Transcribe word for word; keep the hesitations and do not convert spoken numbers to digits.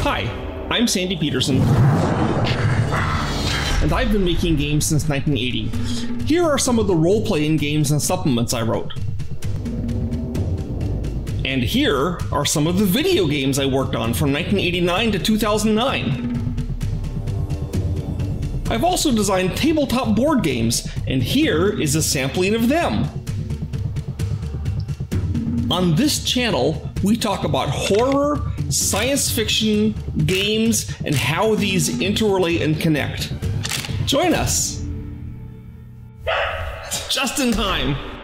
Hi, I'm Sandy Petersen, and I've been making games since nineteen eighty. Here are some of the role-playing games and supplements I wrote. And here are some of the video games I worked on from nineteen eighty-nine to two thousand nine. I've also designed tabletop board games, and here is a sampling of them. On this channel, we talk about horror, science fiction, games, and how these interrelate and connect. Join us! Just in time!